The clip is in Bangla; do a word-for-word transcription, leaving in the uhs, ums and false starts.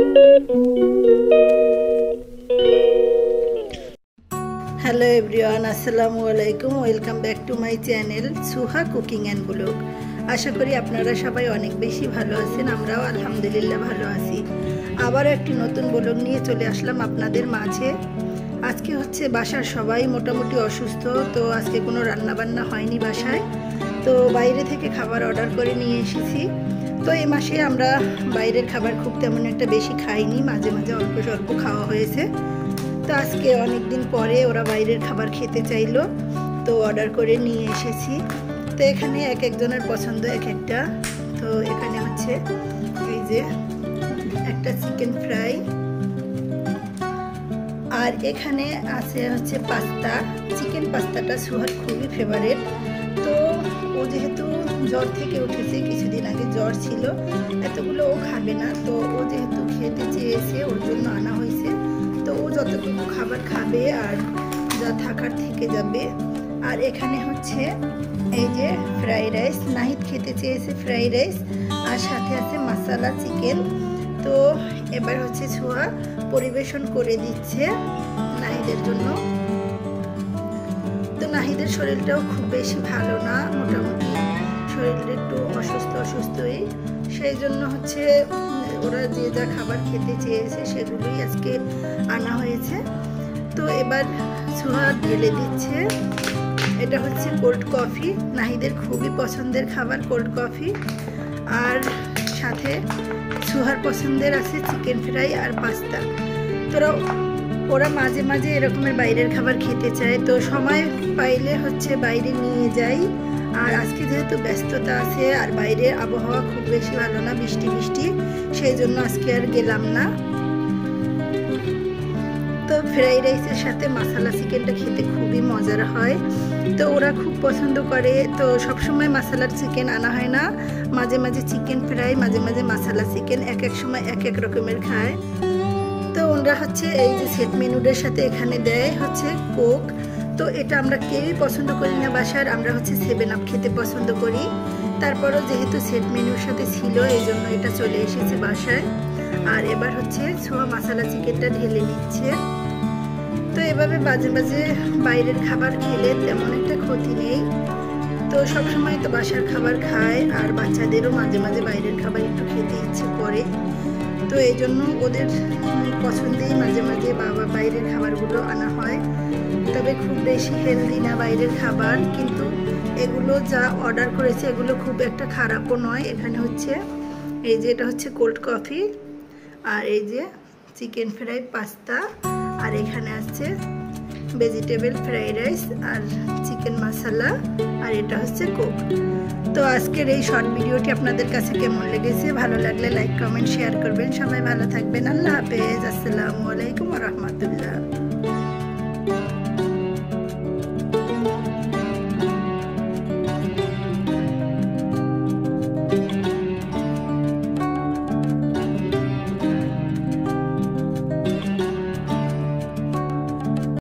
हेलो एवरीवन, अस्सलामु आलाइकुम। Welcome back to my channel Suha cooking and blog. आशा करी आपनारा सबाई अनेक बेशी भालो आছেন, আমরাও আলহামদুলিল্লাহ ভালো আছি। আবার একটি নতুন ব্লগ নিয়ে চলে আসলাম আপনাদের মাঝে। আজকে হচ্ছে বাসার সবাই মোটামুটি অসুস্থ, তো আজকে কোনো রান্না বান্না হয়নি বাসায়, তো বাইরে থেকে খাবার অর্ডার করে নিয়ে এসেছি। তো এই মাসে আমরা বাইরের খাবার খুব তেমন একটা বেশি খাইনি, মাঝে মাঝে অল্প স্বল্প খাওয়া হয়েছে। তো আজকে অনেক দিন পরে ওরা বাইরের খাবার খেতে চাইলো, তো অর্ডার করে নিয়ে এসেছি। তো এখানে এক একজনের পছন্দ এক একটা। তো এখানে হচ্ছে এই যে একটা চিকেন ফ্রাই, আর এখানে আছে হচ্ছে পাস্তা। চিকেন পাস্তাটা সুহার খুবই ফেভারিট। তো ও যেহেতু জ্বর থেকে উঠেছে, কিছুদিন আগে জ্বর ছিল, এতগুলো ও খাবে না, তো ও যেহেতু খেতে চেয়েছে ওর জন্য আনা হয়েছে। তো ও যতটুকু খাবার খাবে আর যা থাকার থেকে যাবে। আর এখানে হচ্ছে এই যে ফ্রাই রাইস, নাহিদ খেতে চেয়েছে ফ্রাই রাইস, আর সাথে আছে মশলা চিকেন। তো এবার হচ্ছে ছোঁয়া পরিবেশন করে দিচ্ছে নাহিদের জন্য। তো নাহিদের শরীরটাও খুব বেশি ভালো না, মোটামুটি শরীরটা একটু অসুস্থ অসুস্থই, সেই জন্য হচ্ছে ওরা যে যা খাবার খেতে চেয়েছে সেগুলোই আজকে আনা হয়েছে। তো এবার সুহা ঢেলে দিচ্ছে। এটা হচ্ছে কোল্ড কফি, নাহিদের খুবই পছন্দের খাবার কোল্ড কফি। আর সাথে সুহার পছন্দের আছে চিকেন ফ্রাই আর পাস্তা। তোরা ওরা মাঝে মাঝে এরকমের বাইরের খাবার খেতে চায়, তো সময় পাইলে হচ্ছে বাইরে নিয়ে যাই। আর আজকে যেহেতু ব্যস্ততা আছে আর বাইরের আবহাওয়া খুব বেশি ভালো না, বৃষ্টি বৃষ্টি, সেই জন্য আজকে আর গেলাম না। তো ফ্রাইড রাইসের সাথে মশলা চিকেনটা খেতে খুবই মজার হয়, তো ওরা খুব পছন্দ করে। তো সবসময় মশলার চিকেন আনা হয় না, মাঝে মাঝে চিকেন ফ্রাই, মাঝে মাঝে মশলা চিকেন, এক এক সময় এক এক রকমের খায়। তো ওরা হচ্ছে এই যে সেট মেনুটার সাথে এখানে দেয় হচ্ছে কোক। তো এটা আমরা কেউই পছন্দ করি না বাসার, আমরা হচ্ছে সেভেন আপ খেতে পছন্দ করি। তারপরও যেহেতু সেট মেনুর সাথে ছিল এই জন্য এটা চলে এসেছে বাসায়। আর এবার হচ্ছে ছোঁয়া মশলা চিকেনটা ঢেলে নিচ্ছে। তো এভাবে মাঝে মাঝে বাইরের খাবার খেলে তেমন একটা ক্ষতি নেই। তো সবসময় তো বাসার খাবার খায়, আর বাচ্চাদেরও মাঝে মাঝে বাইরের খাবার একটু খেতে ইচ্ছে করে। তো এই জন্য ওদের পছন্দেই মাঝে মাঝে বাবা বাইরের খাবারগুলো আনা হয়। তবে খুব বেশি হেলদি না বাইরের খাবার, কিন্তু এগুলো যা অর্ডার করেছে এগুলো খুব একটা খারাপও নয়। এখানে হচ্ছে এই যে এটা হচ্ছে কোল্ড কফি, আর এই যে চিকেন ফ্রাই পাস্তা, আর এখানে আছে ভেজিটেবল ফ্রাইড রাইস আর চিকেন মশলা, আর এটা হচ্ছে কোক। তো আজকের এই শর্ট ভিডিওটি আপনাদের কাছে কেমন লেগেছে? ভালো লাগলে লাইক কমেন্ট শেয়ার করবেন। সবাই ভালো থাকবেন। আল্লাহ হাফেজ। আসসালামু আলাইকুম ওয়া রাহমাতুল্লাহ।